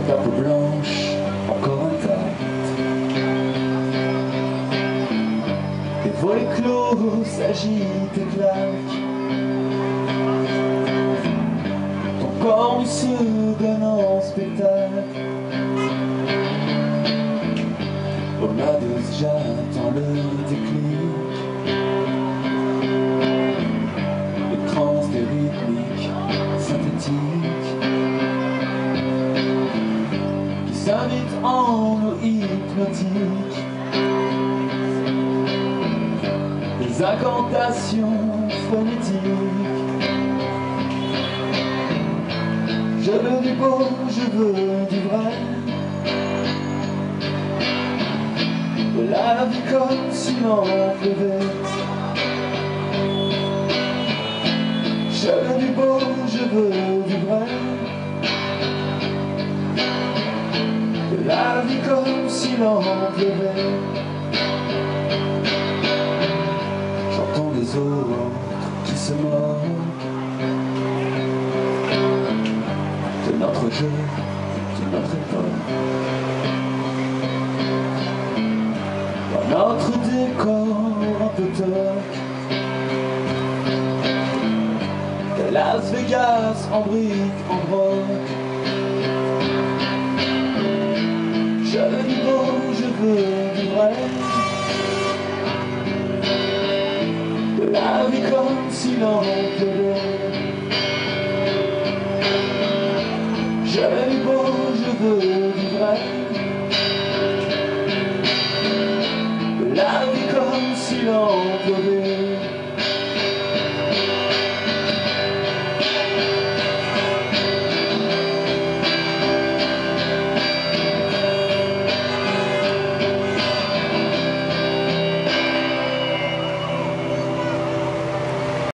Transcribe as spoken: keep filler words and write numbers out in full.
ta peau blanche encore intacte. Tes volets clos s'agitent et claquent. Ton corps se donne en spectacle. Au Madus, j'attends le déclic. Les trans des rythmiques synthétiques qui s'invitent en eau hypnotique. Des incantations phonétiques. Je veux du beau, je veux du vrai, de la vie comme s'il en pleuvait. Je veux du beau, je veux du vrai, de la vie comme s'il en pleuvait. J'entends des autres qui se moquent de notre jeu, de notre époque. Dans notre décor un peu toc, de Las Vegas en briques, en broc. Je veux du beau, je veux du vrai, de la vie comme s'il en pleuvait. Je veux du beau, je veux du vrai,